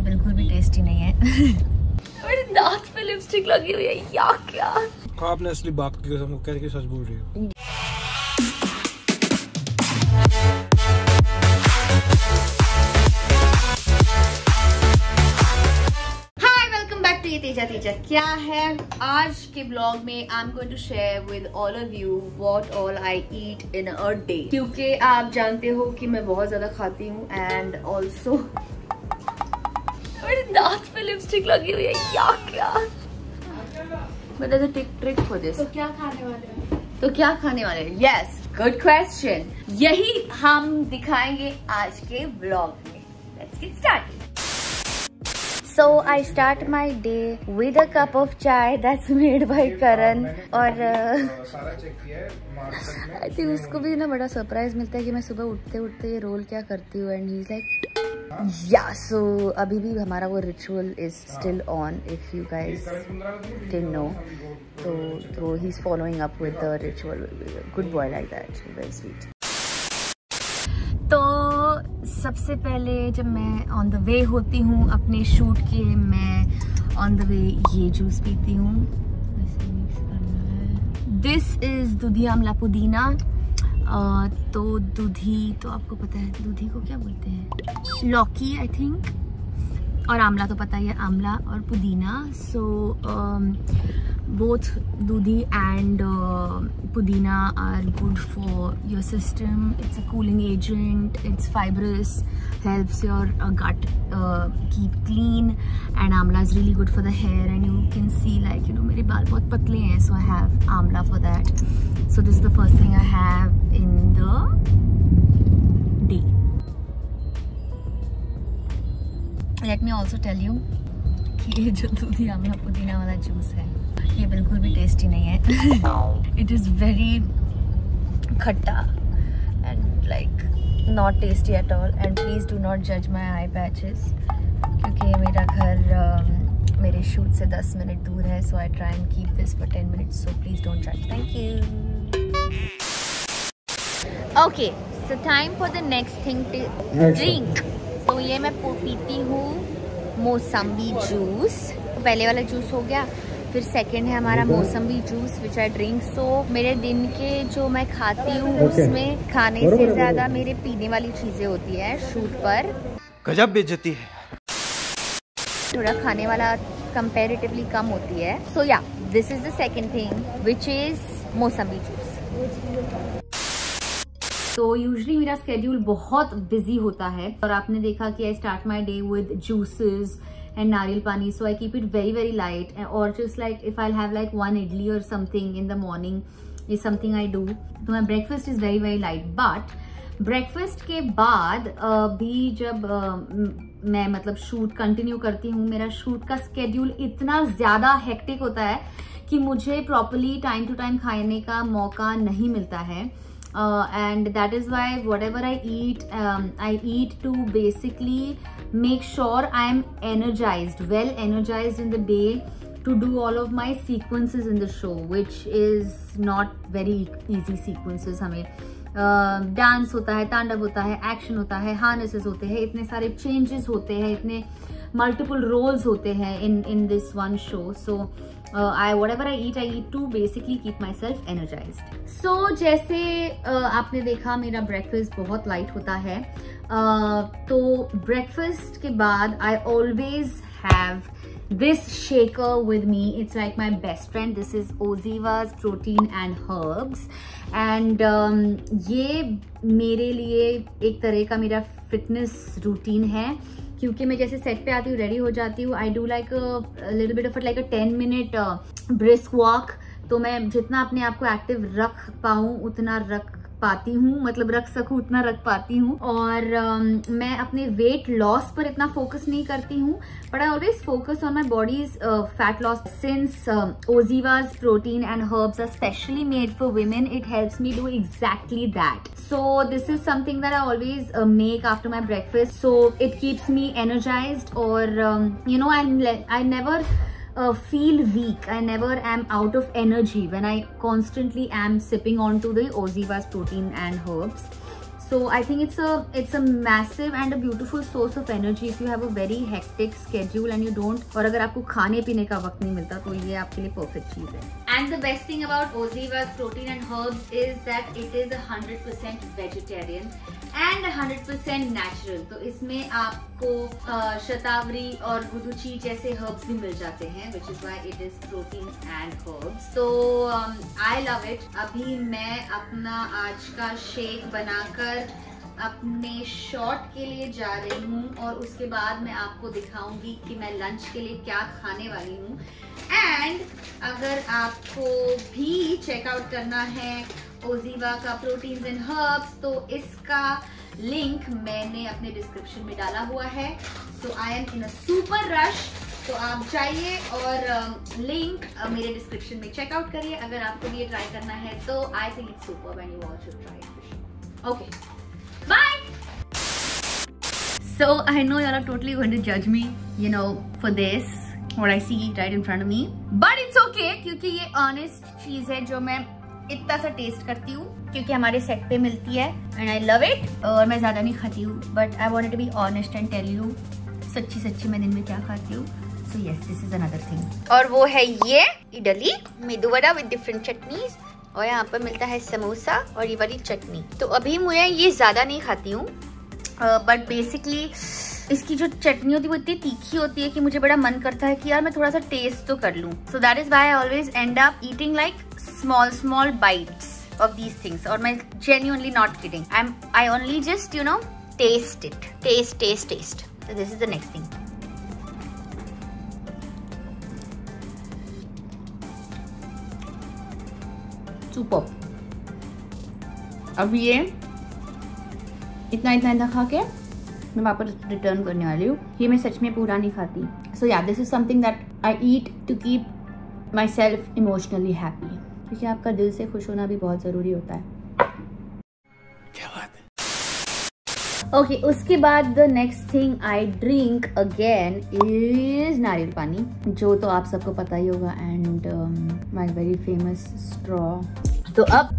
बिल्कुल भी टेस्टी नहीं है। मेरे दांत पे लिपस्टिक लगी हुई है या क्या? आपने असली बाप की कसम कह के सच बोल रही हो। तेजा क्या है आज के ब्लॉग में I am going to share with all of you what all I eat in a day, क्योंकि आप जानते हो कि मैं बहुत ज्यादा खाती हूँ एंड ऑल्सो मेरे दांत पे लिपस्टिक लगी हुई है या क्या? But there's a trick for this. तो क्या खाने वाले हैं? Yes, good question. यही हम दिखाएंगे आज के ब्लॉग में। Let's get started. So I start my day with a cup of chai that's made by Karan और I think उसको भी ना बड़ा सरप्राइज मिलता है कि मैं सुबह उठते उठते ये रोल क्या करती हूँ एंड ही इज लाइक या सो अभी भी हमारा वो ritual is still on if you guys didn't know. तो he is following up with the ritual, good boy like that, very sweet. तो सबसे पहले जब मैं ऑन द वे होती हूँ अपने शूट के, मैं ऑन द वे ये जूस पीती हूँ। दिस इज दूधी आमला पुदीना। तो दूधी तो आपको पता है, दूधी को क्या बोलते हैं? लौकी आई थिंक, और आमला तो पता ही है, आमला और पुदीना। सो both dudhi and pudina are good for your system. It's a cooling agent, it's fibrous, helps your gut keep clean, and amla is really good for the hair. And you can see, like, you know, मेरे बाल बहुत पतले हैं, so I have amla for that. So this is the first thing I have in the day. Let me also tell you कि ये जो दूधी आमला पुदीना वाला जूस है ये बिल्कुल भी टेस्टी नहीं है। इट इज़ वेरी खट्टा and like not tasty at all. And please do not जज माई आई पैचेस, क्योंकि मेरा घर मेरे शूट से 10 मिनट दूर है। So I try and keep this for 10 minutes, so please don't जज। Thank you. Okay, so time for the next thing to drink. तो ये मैं पीती हूँ मौसम्बी जूस। पहले वाला जूस हो गया, फिर सेकंड है हमारा मौसम्बी जूस विच आई ड्रिंक। सो मेरे दिन के जो मैं खाती हूँ उसमें खाने से ज्यादा मेरे पीने वाली चीजें होती है शूट पर। गजब बेइज्जती है। थोड़ा खाने वाला कंपैरेटिवली कम होती है। So yeah this is the second thing which is mosambi juice. तो यूजुअली मेरा स्केड्यूल बहुत बिजी होता है और आपने देखा कि I start my day with juices and nariyal पानी, so I keep it very very light, or just like if I'll have like one idli or something in the morning is something I do. तो my breakfast is very very light, but breakfast के बाद भी जब मैं मतलब shoot continue करती हूँ, मेरा शूट का स्केड्यूल इतना ज्यादा हेक्टिक होता है कि मुझे प्रॉपरली टाइम टू टाइम खाने का मौका नहीं मिलता है। And that is why whatever I eat to basically make sure I am energized, well energized in the day to do all of my sequences in the show, which is not very easy sequences. हमें dance होता है, तांडव होता है, action होता है, harnesses होते हैं, इतने सारे चेंजेस होते हैं, इतने मल्टीपल रोल्स होते हैं in this one show. So whatever I eat to basically keep myself energized. So जैसे आपने देखा मेरा ब्रेकफास्ट बहुत लाइट होता है। तो ब्रेकफास्ट के बाद I always have this shaker with me. It's like my best friend. This is Oziva's protein and herbs. And ये मेरे लिए एक तरह का मेरा फिटनेस रूटीन है, क्योंकि मैं जैसे सेट पे आती हूँ, रेडी हो जाती हूँ, I do like little bit of like a 10 minute brisk walk. तो मैं जितना अपने आप को एक्टिव रख पाऊँ उतना रख पाती हूँ, मतलब रख सकूँ उतना रख पाती हूँ। और मैं अपने वेट लॉस पर इतना फोकस नहीं करती हूँ, but I always focus on my body's fat loss. Since Oziva's protein and herbs are specially made for women, it helps me do exactly that. So this is something that I always make after my breakfast, so it keeps me energized. Or you know, I never feel weak. I never am out of energy when I constantly am sipping onto the Oziva's protein and herbs. So I think it's a massive and a beautiful source of energy if you have a very hectic schedule and you don't, और अगर आपको खाने पीने का वक्त नहीं मिलता तो ये आपके लिए perfect चीज है. And the best thing about Oziva's protein and herbs is that it is 100% vegetarian and 100% natural. तो इसमें आपको शतावरी और गुदुची जैसे herbs भी मिल जाते हैं, which is why it is proteins and herbs. तो I love it. अभी मैं अपना आज का शेक बनाकर अपने शॉट के लिए जा रही हूँ और उसके बाद मैं आपको दिखाऊंगी कि मैं लंच के लिए क्या खाने वाली हूँ. एंड अगर आपको भी चेकआउट करना है ओजीवा का प्रोटीन्स एंड हर्ब्स तो इसका लिंक मैंने अपने डिस्क्रिप्शन में डाला हुआ है. So I am in a super rush, तो आप जाइए और लिंक मेरे डिस्क्रिप्शन में चेकआउट करिए अगर आपको ये ट्राई करना है. तो I think it's super when you all should try it. Okay, bye. So I know you all are totally going to judge me, you know, for this, what I see right in front of me. But it's okay, क्योंकि ये honest चीज है जो मैं इतना सा test करती हूँ क्योंकि हमारे सेट पे मिलती है and I love it. और मैं ज्यादा नहीं खाती हूँ, but I wanted to be honest and tell you सच्ची मैं दिन में क्या खाती हूँ. So yes, this is another thing. और वो है ये idli medu vada with different chutneys. और यहाँ पर मिलता है समोसा और ये वाली चटनी. तो अभी मैं ये ज्यादा नहीं खाती हूँ, बट बेसिकली इसकी जो चटनी होती है वो इतनी तीखी होती है कि मुझे बड़ा मन करता है कि यार मैं थोड़ा सा टेस्ट तो कर लूँ. So that is why I always end up eating like small bites of these things. और मैं genuinely not kidding, I only just you know taste it. Taste. So this is the next thing. Super. अब ये इतना खा के मैं वापस return करने वाली हूँ. ये मैं सच में पूरा नहीं खाती. So yeah this is something that I eat to keep my self emotionally happy, क्योंकि आपका दिल से खुश होना भी बहुत जरूरी होता है. क्या बात है. ओके, उसके बाद the next thing I drink again is nariyal pani, जो तो आप सबको पता ही होगा, and my very famous straw. तो अब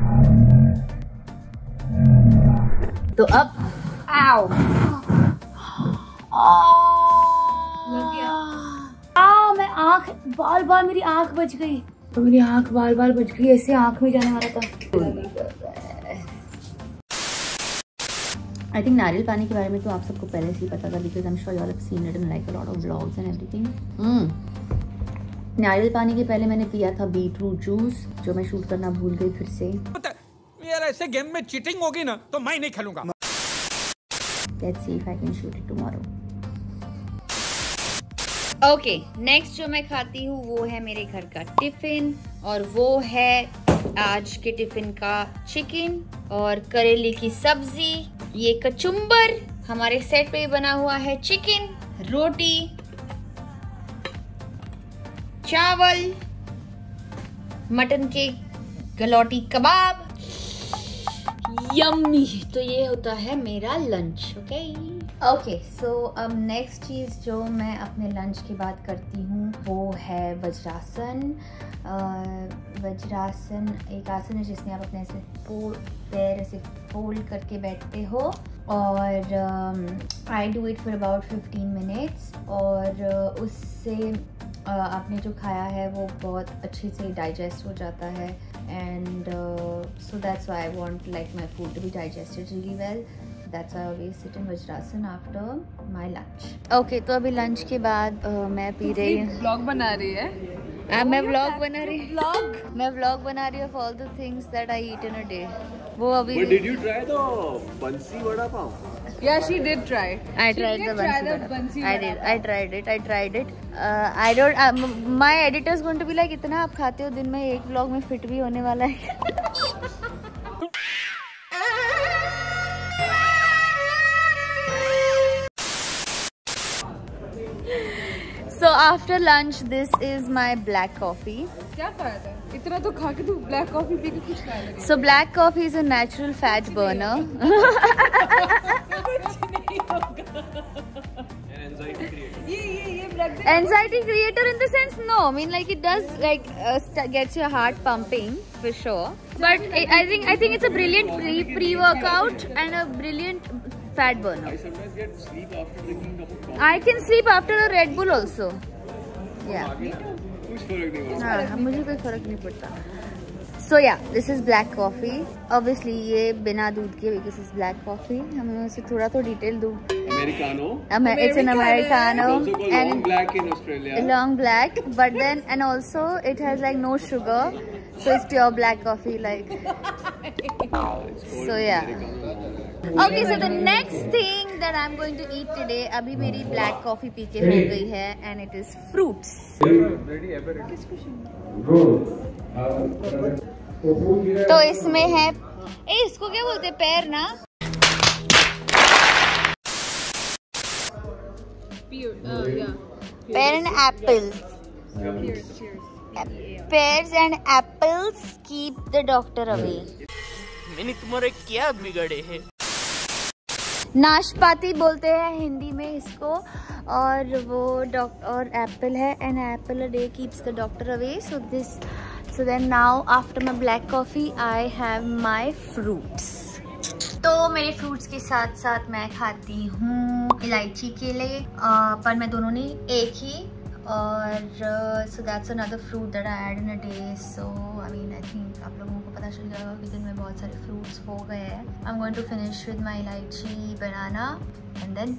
आओ मैं आंख बाल मेरी आंख बच गई. तो मेरी आंख बाल बच गई, ऐसे आंख में जाने वाला था. I think नारियल पानी के बारे में तो आप सबको पहले से ही पता था, because I'm sure you all have seen it in like a lot of vlogs and everything. नारियल पानी के पहले मैंने पिया था बीटरूट जूस, जो मैं शूट करना भूल गई फिर से. यार ऐसे गेम में चीटिंग होगी ना तो मैं नहीं खेलूंगा. Let's see if I can shoot it tomorrow. Okay, next जो मैं खाती हूँ वो है मेरे घर का टिफिन, और वो है आज के टिफिन का चिकन और करेले की सब्जी, ये कचुम्बर, हमारे सेट पे बना हुआ है चिकन, रोटी, चावल, मटन के गलौटी कबाब, यम्मी. तो ये होता है मेरा लंच. ओके, सो अब नेक्स्ट चीज़ जो मैं अपने लंच के बाद करती हूँ वो है वज्रासन. वज्रासन एक आसन है जिसमें आप अपने ऐसे पैर ऐसे फोल्ड करके बैठते हो, और I do it for about 15 minutes. और उससे आपने जो खाया है वो बहुत अच्छे से डाइजेस्ट हो जाता है, and so that's why I want like my food to be digested really well. That's why I always sit in Vajrasan after my lunch. Okay, तो अभी लंच के बाद मैं पी रही हूँ. व्लॉग बना रही है. मैं व्लॉग बना रही हूँ of all the things that I eat in a day. वो अभी. But did you try the Bansi Vada Pav? Yeah, she did try. I tried the Bansi Vada. I tried it. I don't. My editor is going to be like, इतना आप खाते हो दिन में, एक vlog में फिट भी होने वाला है. So after lunch, this is my black coffee. क्या फायदा है? इतना तो खा के तू ब्लैक कॉफी पी के कुछ खा लगी. So black coffee is a natural fat burner. ये Anxiety creator in the sense, no. I mean, like it does like gets your heart pumping for sure. But I think it's a brilliant pre-workout and a brilliant fat burner. I sometimes get sleep after drinking a cup of coffee. I can sleep after a Red Bull also. Yeah. कुछ फर्क नहीं पड़ता। हाँ, मुझे कोई फर्क नहीं पड़ता. So yeah, this is black coffee. Obviously ये बिना दूध के because it's black coffee. हमें उसे थोड़ा तो डिटेल दूँ. Americano. It's an Americano. It's also called long black in Australia. Long black, but then and also it has like no sugar, so it's pure black coffee like. So yeah. Okay, so the next thing that I'm going to eat today, अभी मेरी black coffee P के हो गई है and it is fruits. तो इसमें है, इसको क्या बोलते हैं, पैर ना? Pear and apples. Pears and apples keep the doctor away. मैंने तुम्हारे क्या बिगड़े हैं? नाशपाती बोलते हैं हिंदी में इसको, और वो और एप्पल है, and apple a day keeps the doctor away. So then now after my black coffee I have my fruits. तो मेरे फ्रूट्स के साथ साथ मैं खाती हूँ इलायची केले, पर मैं दोनों नहीं, एक ही. और so that's another fruit that I add in a day. So I mean I think आप लोगों को पता चल गया कि दिन में बहुत सारे फ्रूट्स हो गए हैं. I'm going to finish with my इलायची, banana, and then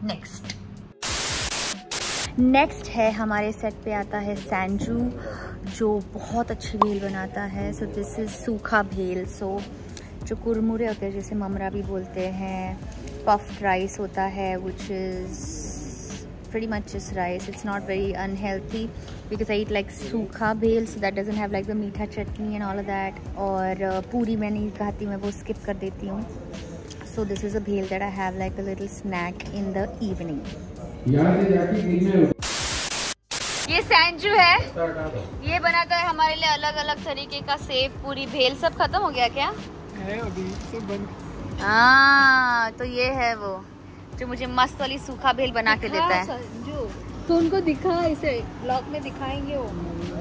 next है हमारे सेट पे आता है सैंजू, जो बहुत अच्छी भेल बनाता है. सो दिस इज सूखा भेल. सो जो कुरमुरे होते हैं, जैसे ममरा भी बोलते हैं, पफ्ड राइस होता है, which is pretty much just rice. It's not very unhealthy because I eat like सूखा भेल, so that doesn't have like the मीठा चटनी and all of that. और पूरी मैं नहीं खाती, मैं वो skip कर देती हूँ. So this is a भेल that I have like a little snack in the evening. ये सैंजू है, ये बनाता है हमारे लिए अलग अलग तरीके का सेव पूरी भेल. सब खत्म हो गया क्या? है अभी सब बंद. हाँ, तो ये है वो जो मुझे मस्त वाली सूखा भेल बना के देता है. जो तो उनको दिखा, इसे ब्लॉग में दिखाएंगे वो.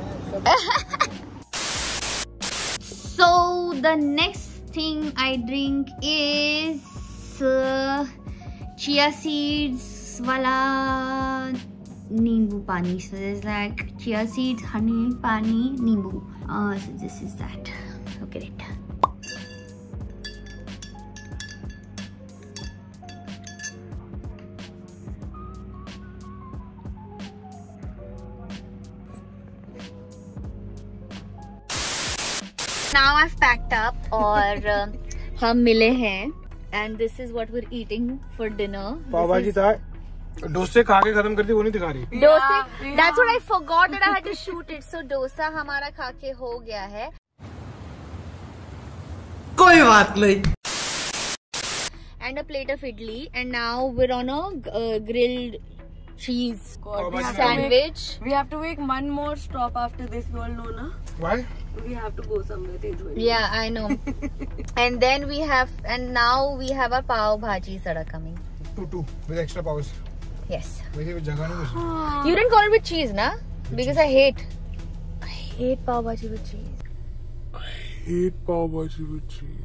So the next thing I drink is chia seeds वाला नींबू पानी. So there's like chia seeds, honey, पानी, नींबू. So this is that. Look at it. Now I've packed up और हम मिले हैं and this is what we're eating for dinner. पाव भाजी था, डोसे खा के खत्म कर दी, वो नहीं दिखा रही. डोसे, that's what I forgot that I had to shoot it. So dosa हमारा खा के हो गया है. कोई बात नहीं. And a plate of idli, and now we're on a grilled cheese sandwich. We have to make one more stop after this. You all know, na? Why? We have to go somewhere. Yeah, I know. And then now we have our pav bhajis that are coming. Two with extra paws. Yes. वैसे भी जगह नहीं मुझे. You didn't call it with cheese, na? Because I hate pav bhaji with cheese. I hate pav bhaji with cheese.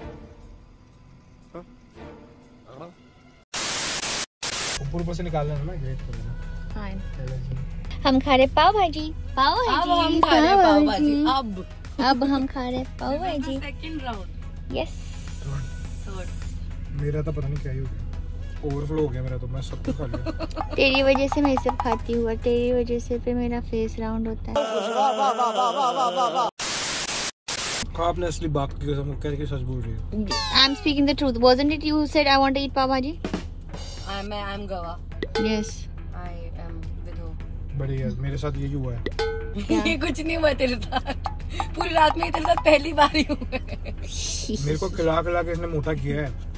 ऊपर से निकालना है ना, ग्रेट करना. Fine. हम खा रहे पाव भाजी. पाव भाजी. अब हम खा रहे पाव भाजी. अब हम खा रहे pav bhaji. Second round. Yes. मेरा तो पता नहीं क्या ही हो गया, ओवरफ्लो हो गया मेरा, तो मैं सब कुछ खा लिया. तेरी वजह से मैं सब खाती हूँ, और तेरी वजह से फिर मेरा फेस राउंड होता है. आपने असली बात की कसम कह के सच बोल रही हो. I'm speaking the truth. Wasn't it you who said I want to eat pav bhaji? I'm Gava. Yes. I am Vidhu. बढ़िया, मेरे साथ यही हुआ है. ये कुछ नहीं हुआ तेरे साथ, पूरी रात में तेरे साथ पहली बार ही हुआ है. मेरे को खिला खिला के इसने मोटा किया है.